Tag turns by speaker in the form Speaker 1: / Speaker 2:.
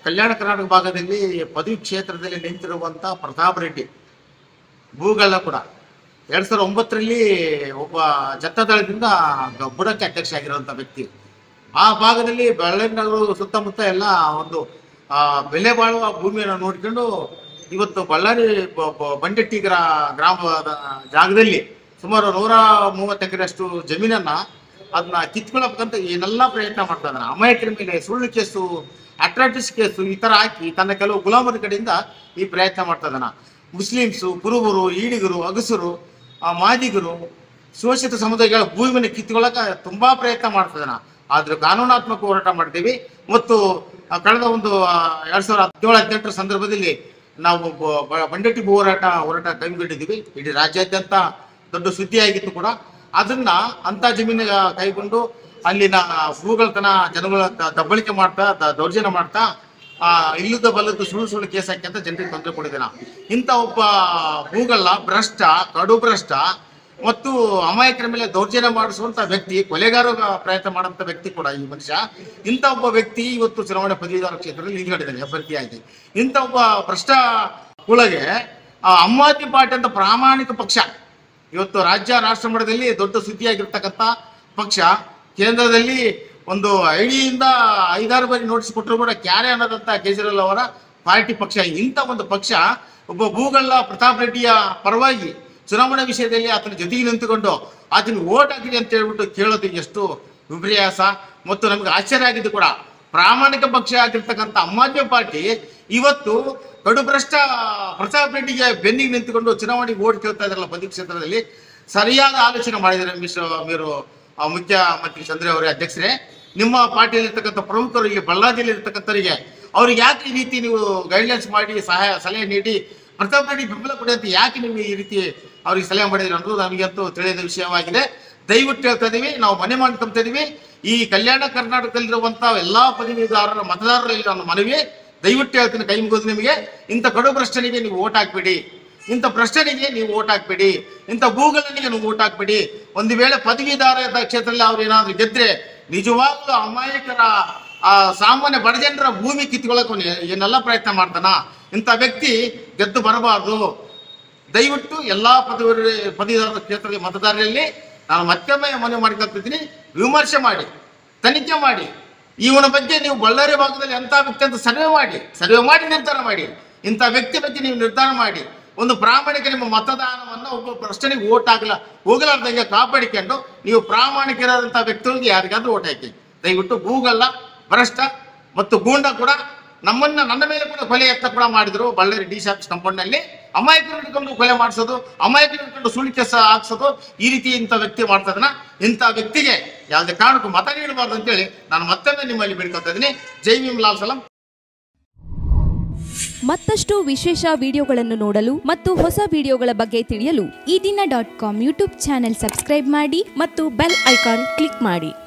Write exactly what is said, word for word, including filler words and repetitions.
Speaker 1: ಕಲ್ಯಾಣ ಕರ್ನಾಟಕ ಭಾಗದಲ್ಲಿ ಪದವಿ ಕ್ಷೇತ್ರದಲ್ಲಿ ನಿಂತಿರುವಂಥ ಪ್ರತಾಪ್ ರೆಡ್ಡಿ ಭೂಗಳ್ಳ ಕೂಡ ಎರಡ್ ಸಾವಿರದ ಒಂಬತ್ತರಲ್ಲಿ ಒಬ್ಬ ಜನತಾದಳದಿಂದ ಬುಡಕ್ಕೆ ಅಧ್ಯಕ್ಷ ಆಗಿರುವಂಥ ವ್ಯಕ್ತಿ. ಆ ಭಾಗದಲ್ಲಿ ಬಳ್ಳಾರಿ ನಗರ ಸುತ್ತಮುತ್ತ ಎಲ್ಲ ಒಂದು ಬೆಲೆ ಬಾಳುವ ಭೂಮಿಯನ್ನು ನೋಡಿಕೊಂಡು ಇವತ್ತು ಬಳ್ಳಾರಿ ಬಂಡೆಟ್ಟಿ ಗ್ರಾ ಗ್ರಾಮದ ಜಾಗದಲ್ಲಿ ಸುಮಾರು ನೂರ ಮೂವತ್ತು ಎಕರೆಯಷ್ಟು ಜಮೀನನ್ನ ಅದನ್ನ ಕಿತ್ಕೊಳ್ಳಬೇಕಂತ ಏನೆಲ್ಲ ಪ್ರಯತ್ನ ಮಾಡ್ತಾ ಇದ್ದಾನೆ. ಅಮಾಯಕರ ಮೇಲೆ ಸುಳ್ಳು ಕೇಸು, ಅಟ್ರಾಟಿಸ್ ಕೇಸು ಈ ಥರ ಹಾಕಿ ತನ್ನ ಕೆಲವು ಗುಲಾಮರ ಕಡೆಯಿಂದ ಈ ಪ್ರಯತ್ನ ಮಾಡ್ತಾ ಇದ್ದಾನೆ. ಮುಸ್ಲಿಮ್ಸು, ಕುರುಬರು, ಈಡಿಗರು, ಅಗಸರು, ಮಾದಿಗರು, ಶೋಷಿತ ಸಮುದಾಯಗಳ ಭೂಮಿಯನ್ನು ಕಿತ್ಕೊಳ್ಳೋಕೆ ತುಂಬಾ ಪ್ರಯತ್ನ ಮಾಡ್ತಾ ಇದ್ದಾನೆ. ಆದ್ರೆ ಕಾನೂನಾತ್ಮಕ ಹೋರಾಟ ಮಾಡ್ತೀವಿ. ಮತ್ತು ಕಳೆದ ಒಂದು ಎರಡ್ ಸಾವಿರದ ಹದಿನೇಳು ಹದಿನೆಂಟರ ಸಂದರ್ಭದಲ್ಲಿ ನಾವು ಬಂಡೆಟ್ಟಿ ಭೂ ಹೋರಾಟ ಹೋರಾಟ ಕೈಗೊಂಡಿದ್ದೀವಿ. ಇಡೀ ರಾಜ್ಯಾದ್ಯಂತ ದೊಡ್ಡ ಸುದ್ದಿ ಆಗಿತ್ತು ಕೂಡ. ಅದನ್ನ ಅಂತ ಜಮೀನಿಗೆ ಕೈಗೊಂಡು ಅಲ್ಲಿನ ಭೂಗಳತನ ಜನಗಳ ದಬ್ಬಳಿಕೆ ಮಾಡ್ತಾ ದೌರ್ಜನ್ಯ ಮಾಡ್ತಾ ಆ ಇಲ್ಲದ ಬಲ್ಲದ್ದು ಸುಳ್ಳು ಸುಳ್ಳು ಕೇಸ್ ಹಾಕಿ ಅಂತ ಜನರಿಗೆ ತೊಂದರೆ ಕೊಟ್ಟಿದ್ದೇನೆ. ಇಂಥ ಒಬ್ಬ ಭೂಗಳ್ಳ ಭ್ರಷ್ಟ, ಕಡು ಭ್ರಷ್ಟ ಮತ್ತು ಅಮಾಯಕರ ಮೇಲೆ ದೌರ್ಜನ್ಯ ಮಾಡಿಸುವಂತ ವ್ಯಕ್ತಿ, ಕೊಲೆಗಾರ ಪ್ರಯತ್ನ ಮಾಡುವಂತ ವ್ಯಕ್ತಿ ಕೂಡ ಈ ಮನುಷ್ಯ. ಇಂಥ ಒಬ್ಬ ವ್ಯಕ್ತಿ ಇವತ್ತು ಚುನಾವಣೆ ಪದವೀಧರ ಕ್ಷೇತ್ರದಲ್ಲಿ ನಿಂತ್ಕೊಂಡಿದ್ದಾನೆ ಅಭ್ಯರ್ಥಿಯಾಗಿ. ಇಂಥ ಒಬ್ಬ ಭ್ರಷ್ಟ ಕುಳಗೆ ಆಮ್ ಆದ್ಮಿ ಪಾರ್ಟಿ ಅಂತ ಪ್ರಾಮಾಣಿಕ ಪಕ್ಷ, ಇವತ್ತು ರಾಜ್ಯ ರಾಷ್ಟ್ರ ಮಟ್ಟದಲ್ಲಿ ದೊಡ್ಡ ಸುದ್ದಿಯಾಗಿರ್ತಕ್ಕಂಥ ಪಕ್ಷ, ಕೇಂದ್ರದಲ್ಲಿ ಒಂದು ಐಡಿಯಿಂದ ಐದಾರು ಬಾರಿ ನೋಟಿಸ್ ಕೊಟ್ಟರು ಕೂಡ ಕ್ಯಾರೆ ಅನ್ನೋದಂತ ಕೇಜ್ರಿವಾಲ್ ಅವರ ಪಾರ್ಟಿ ಪಕ್ಷ. ಇಂಥ ಒಂದು ಪಕ್ಷ ಒಬ್ಬ ಭೂಗಳ್ಳ ಪ್ರತಾಪ್ ರೆಡ್ಡಿಯ ಪರವಾಗಿ ಚುನಾವಣಾ ವಿಷಯದಲ್ಲಿ ಆತನ ಜೊತೆಗೆ ನಿಂತುಕೊಂಡು ಆತನಿಗೆ ಓಟ್ ಹಾಕಿದೆ ಅಂತ ಹೇಳ್ಬಿಟ್ಟು ಕೇಳೋದು ಎಷ್ಟು ವಿಪರ್ಯಾಸ ಮತ್ತು ನಮ್ಗೆ ಆಶ್ಚರ್ಯ ಆಗಿದ್ದು ಕೂಡ. ಪ್ರಾಮಾಣಿಕ ಪಕ್ಷ ಆಗಿರ್ತಕ್ಕಂಥ ಆಮ್ ಆದ್ಮಿ ಪಾರ್ಟಿ ಇವತ್ತು ಕಡುಭ್ರಷ್ಟ ಪ್ರತಾಪ್ ರೆಡ್ಡಿಗೆ ಬೆನ್ನಿಗೆ ನಿಂತುಕೊಂಡು ಚುನಾವಣೆಗೆ ಓಟ್ ಕೇಳ್ತಾ ಇದ್ರಲ್ಲ ಪದವಿ ಕ್ಷೇತ್ರದಲ್ಲಿ. ಸರಿಯಾದ ಆಲೋಚನೆ ಮಾಡಿದ್ದಾರೆ ಮಿಶ್ರ ಮೀರು ಮುಖ್ಯಮಂತ್ರಿ ಚಂದ್ರ ಅವರೇ, ಅಧ್ಯಕ್ಷರೇ. ನಿಮ್ಮ ಪಾರ್ಟಿಯಲ್ಲಿ ಇರ್ತಕ್ಕಂಥ ಪ್ರಮುಖರು, ಇಲ್ಲಿ ಬಳ್ಳಾರಿಯಲ್ಲಿ ಇರ್ತಕ್ಕಂಥವರಿಗೆ ಅವ್ರಿಗೆ ಯಾಕೆ ಈ ರೀತಿ ನೀವು ಗೈಡ್ಲೈನ್ಸ್ ಮಾಡಿ ಸಹಾಯ ಸಲಹೆ ನೀಡಿ ಪ್ರತಾಪ್ ರೆಡ್ಡಿ ಬೆಂಬಲ ಕೊಡಿ ಅಂತ ಯಾಕೆ ನೀವು ಈ ರೀತಿ ಅವ್ರಿಗೆ ಸಲಹೆ ಮಾಡಿದ್ರಿ ಅನ್ನೋದು ನಮಗಂತೂ ತಿಳಿದ ವಿಷಯವಾಗಿದೆ. ದಯವಿಟ್ಟು ಹೇಳ್ತಾ ಇದೀವಿ, ನಾವು ಮನೆ ಮಾಡ್ಕೊಂತ ಇದೀವಿ. ಈ ಕಲ್ಯಾಣ ಕರ್ನಾಟಕದಲ್ಲಿರುವಂತಹ ಎಲ್ಲಾ ಪದವೀಧರರ ಮತದಾರರಲ್ಲಿ ನನ್ನ ಮನವಿ, ದಯವಿಟ್ಟು ಹೇಳ್ತೀನಿ ಕೈ ಮುಗಿದು ನಿಮಗೆ, ಇಂಥ ಕಡು ಭ್ರಷ್ಟನಿಗೆ ನೀವು ಓಟ್ ಹಾಕ್ಬೇಡಿ, ಇಂಥ ಭ್ರಷ್ಟನಿಗೆ ನೀವು ಓಟ್ ಹಾಕ್ಬೇಡಿ, ಇಂಥ ಭೂಗಳ್ಳನಿಗೆ ನೀವು ಓಟ್ ಹಾಕ್ಬೇಡಿ. ಒಂದು ವೇಳೆ ಪದವೀಧರ ಕ್ಷೇತ್ರದಲ್ಲಿ ಅವ್ರು ಏನಾದ್ರು ಗೆದ್ರೆ ನಿಜವಾಗ್ಲೂ ಅಮಾಯಕರ ಆ ಸಾಮಾನ್ಯ ಬಡ ಜನರ ಭೂಮಿ ಕಿತ್ಕೊಳ್ಳೋಕೆ ಏನೆಲ್ಲ ಪ್ರಯತ್ನ ಮಾಡ್ತಾನ. ಇಂಥ ವ್ಯಕ್ತಿ ಗೆದ್ದು ಬರಬಾರ್ದು. ದಯವಿಟ್ಟು ಎಲ್ಲಾ ಪದವಿ ಪದವೀಧರ ಕ್ಷೇತ್ರದ ಮತದಾರರಲ್ಲಿ ನಾನು ಮತ್ತೊಮ್ಮೆ ಮನವಿ ಮಾಡಿಕೊಳ್ತಿದ್ದೀನಿ, ವಿಮರ್ಶೆ ಮಾಡಿ, ತನಿಖೆ ಮಾಡಿ. ಇವನ ಬಗ್ಗೆ ನೀವು ಬಳ್ಳಾರಿ ಭಾಗದಲ್ಲಿ ಎಂಥ ವ್ಯಕ್ತಿ ಅಂತ ಸರ್ವೆ ಮಾಡಿ ಸರ್ವೆ ಮಾಡಿ ನಿರ್ಧಾರ ಮಾಡಿ. ಇಂಥ ವ್ಯಕ್ತಿ ಬಗ್ಗೆ ನೀವು ನಿರ್ಧಾರ ಮಾಡಿ ಒಂದು ಪ್ರಾಮಾಣಿಕ ನಿಮ್ಮ ಮತದಾನವನ್ನು ಒಬ್ಬ ಭ್ರಷ್ಟನಿಗೆ ಓಟ್ ಹಾಕಲ ಹೋಗಲಾರ್ದಂಗೆ ಕಾಪಾಡಿಕೊಂಡು ನೀವು ಪ್ರಾಮಾಣಿಕರಾದಂಥ ವ್ಯಕ್ತಿಗಳಿಗೆ ಯಾರಿಗಾದ್ರೂ ಓಟ್ ಹಾಕಿ. ದಯವಿಟ್ಟು ಭೂಗಳ್ಳ, ಭ್ರಷ್ಟ ಮತ್ತು ಗೂಂಡ ಕೂಡ ನಮ್ಮನ್ನ ನನ್ನ ಮೇಲೆ ಕೂಡ ಕೊಲೆ ಯತ್ನ ಕೂಡ ಮಾಡಿದ್ರು. Ballari D C office compound ನಲ್ಲಿ ಅಮಾಯಕರು ಹಿಡ್ಕೊಂಡು ಕೊಲೆ ಮಾಡಿಸೋದು, ಅಮಾಯಕರು ಹಿಡ್ಕೊಂಡು ಸುಳ್ಳು ಕೇಸ ಹಾಕ್ಸೋದು, ಈ ರೀತಿ ಇಂಥ ವ್ಯಕ್ತಿ ಮಾಡ್ತಾ ಇದ್ದಾನ. ಇಂಥ ವ್ಯಕ್ತಿಗೆ ಯಾವುದೇ ಕಾರಣಕ್ಕೂ ಮತ ನೀಡಬಾರ್ದು ಅಂತೇಳಿ ನಾನು ಮತ್ತೊಮ್ಮೆ ನಿಮ್ಮಲ್ಲಿ ಬೇಡ್ಕೊಳ್ತಾ ಇದ್ದೀನಿ. ಜೈ ಭೀಮ್, ಲಾಲ್ ಸಲಾಂ.
Speaker 2: ಮತ್ತಷ್ಟು ವಿಶೇಷ ವಿಡಿಯೋಗಳನ್ನು ನೋಡಲು ಮತ್ತು ಹೊಸ ವಿಡಿಯೋಗಳ ಬಗ್ಗೆ ತಿಳಿಯಲು Ee Dina dot com YouTube channel subscribe ಮಾಡಿ ಮತ್ತು ಬೆಲ್ ಐಕಾನ್ ಕ್ಲಿಕ್ ಮಾಡಿ.